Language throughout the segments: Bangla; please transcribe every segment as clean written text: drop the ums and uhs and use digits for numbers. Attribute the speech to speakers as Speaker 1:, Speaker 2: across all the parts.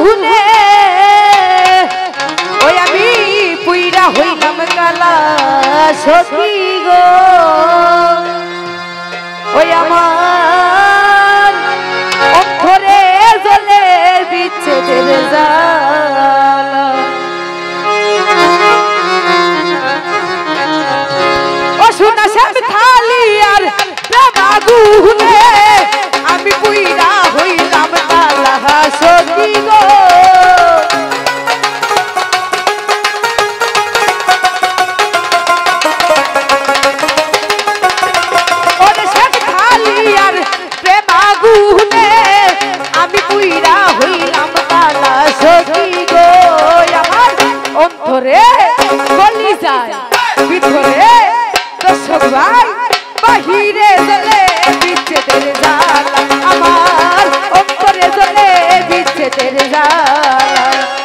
Speaker 1: আগুনে ওই আমি পুইরা হইলাম কালা সখী গো ওই আমার অন্তরে জ্বলে বিচ্ছেদের জ্বালা ও সোনা শ্যাম থালি আর প্রেম আগুনে আমি পুইরা হইলাম কালা সখী গো আমি পুইরা হইলাম কালা সখী গো আমার অন্তরে গলি যায় ভিতরে দর্শক ভাই বাহিরে জ্বলে বিচ্ছেদের জ্বালা আমার অন্তরে জ্বলে বিচ্ছেদের জ্বালা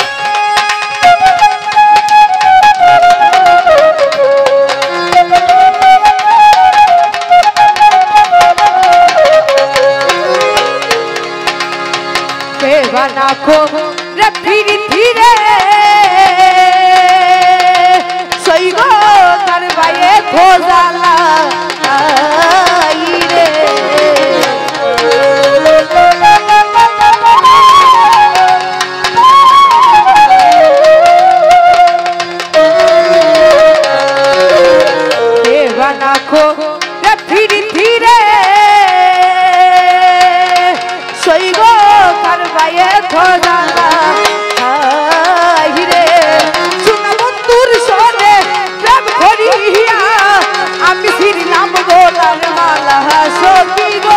Speaker 1: नाखो रे फिरी फिरे सईगो करवाए खोजाला आई रे देवाना को रे फिरी फिरे सईगो करवाए खोजाला रे सुना बंधुर सोने प्रेम करिया आमी फिरलाम गोलार माला सखी गो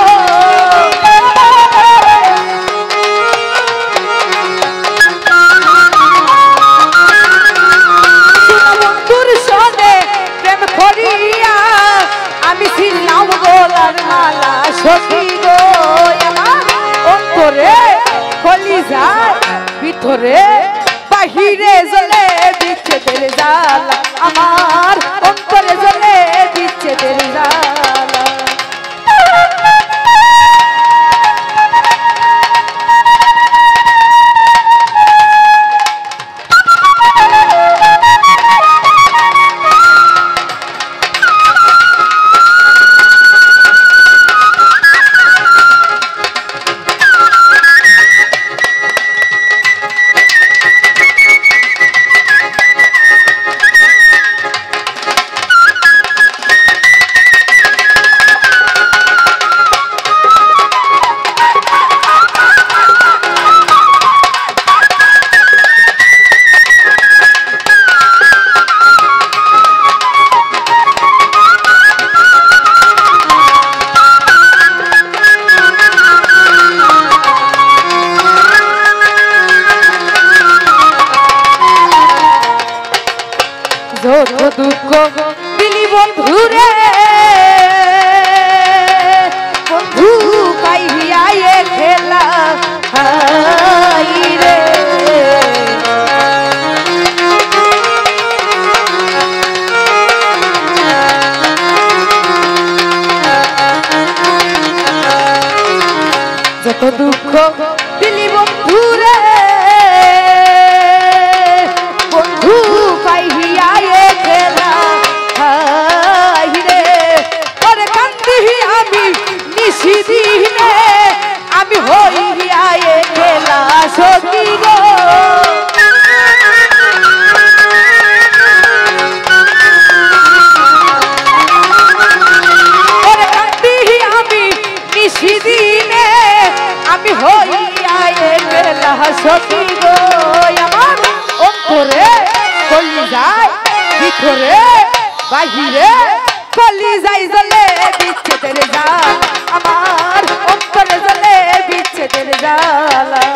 Speaker 1: सुना बंधुर सोने प्रेम करिया आमी फिरलाम गोलार माला सखी गो অন্তরে খলি যায় ভিতরে বাহিরে জ্বলে বিচ্ছেদের জ্বালা আমার অন্তরে জ্বলে বিচ্ছেদের জ্বালা দুঃখ দিলি বন্ধুরে বন্ধু পাইয়া খেলা রে যত দুঃখ দিলি বন্ধুরে বন্ধু পাইয়া খেলা রে ওরে কান্দি আমি নিশিদিনে আমি হইয়া খেলা সখী গো ওরে কান্দি আমি নিশিদিনে আমি হইয়া খেলা সখী গো আমার অন্তরে কলি যায় ভিতরে বাহিরে কলি যায় জ্বলে বিচ্ছেদের জ্বালা আমার অন্তরে জ্বলে বিচ্ছেদের জ্বালা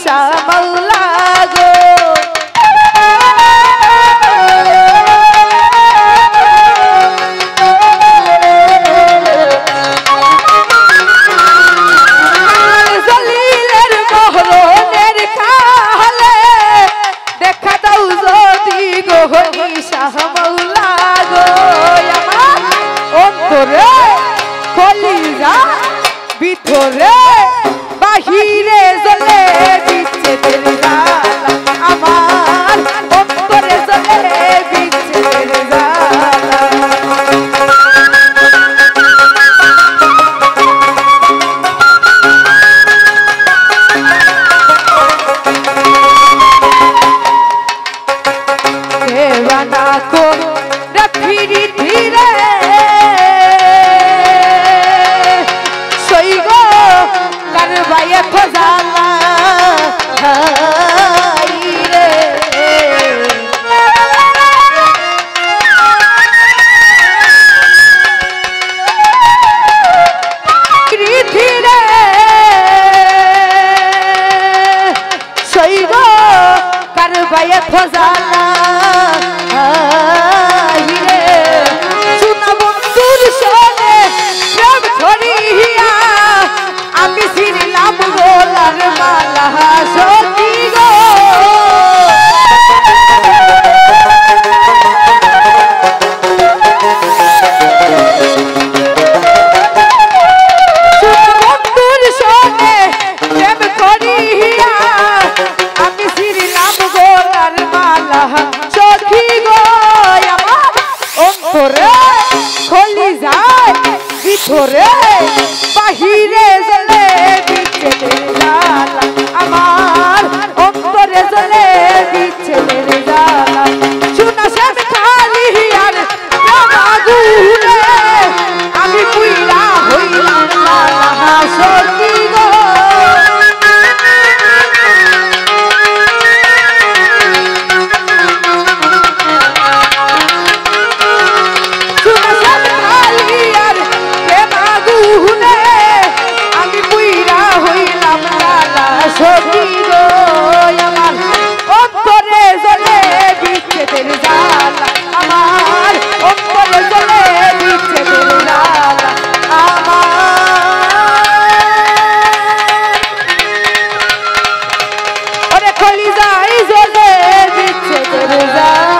Speaker 1: ঈশা মাওলা গো জলিলের মহরণের কালে দেখা দাও যদি গো ঈশা মাওলা গো আমার অন্তরে কলিজা ভিতরে বাহিরে জ্বলে বিচ্ছেদের জ্বালা আমার অন্তরে জ্বলে বিচ্ছেদের জ্বালা দেওয়ানা কো ফিরি ধীরে কারবাইয়ে খোঁজালা রে ধীরে সৈগ কারবাইয়ে খোঁজালা রে সুনা বন্ধুর সনে প্রেম ধরিয়া আমি ছিলাম গোলার মালা সখী গো বন্ধুর সঙ্গে প্রেম করিয়া আমি ছিলাম গোলার মালা সখী গো আমার অন্তরে খলি যায় ভিতরে বাহিরে জ্বলে বিচ্ছেদের জ্বালা আমার অন্তরে জ্বলে বিচ্ছেদের জ্বালা শুনা শেষ খালি আর আগুনে আমি পুইরা হইলাম লালা সখী গো সখী গো আমার অন্তরে জ্বলে বিচ্ছেদের জ্বালা আমার অন্তরে জ্বলে বিচ্ছেদের জ্বালা আমার ওরে কলিজায় জ্বলে বিচ্ছেদের জ্বালা